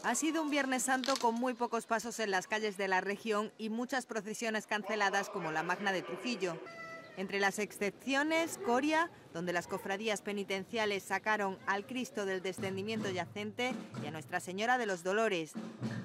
Ha sido un Viernes Santo con muy pocos pasos en las calles de la región y muchas procesiones canceladas como la Magna de Trujillo. Entre las excepciones, Coria, donde las cofradías penitenciales sacaron al Cristo del Descendimiento Yacente y a Nuestra Señora de los Dolores.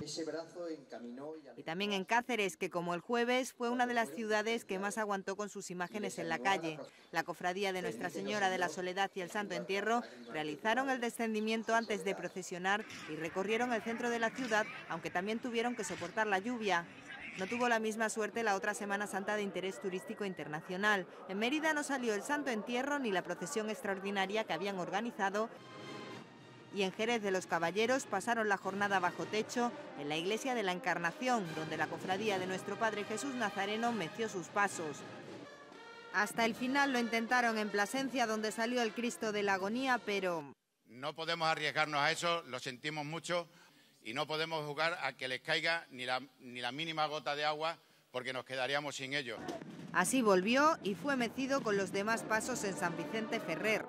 Y también en Cáceres, que como el jueves fue una de las ciudades que más aguantó con sus imágenes en la calle. La cofradía de Nuestra Señora de la Soledad y el Santo Entierro realizaron el descendimiento antes de procesionar y recorrieron el centro de la ciudad, aunque también tuvieron que soportar la lluvia. No tuvo la misma suerte la otra Semana Santa de interés turístico internacional. En Mérida no salió el Santo Entierro ni la procesión extraordinaria que habían organizado. Y en Jerez de los Caballeros pasaron la jornada bajo techo en la iglesia de la Encarnación, donde la cofradía de Nuestro Padre Jesús Nazareno meció sus pasos. Hasta el final lo intentaron en Plasencia, donde salió el Cristo de la Agonía, pero... No podemos arriesgarnos a eso, lo sentimos mucho. Y no podemos jugar a que les caiga ni la mínima gota de agua, porque nos quedaríamos sin ellos. Así volvió y fue mecido con los demás pasos en San Vicente Ferrer.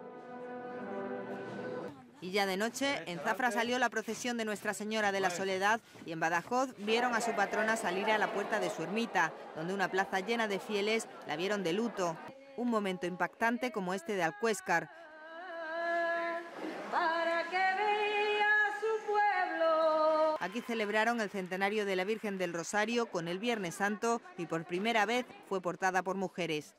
Y ya de noche, en Zafra salió la procesión de Nuestra Señora de la Soledad y en Badajoz vieron a su patrona salir a la puerta de su ermita, donde una plaza llena de fieles la vieron de luto. Un momento impactante como este de Alcuéscar. Aquí celebraron el centenario de la Virgen del Rosario con el Viernes Santo y por primera vez fue portada por mujeres.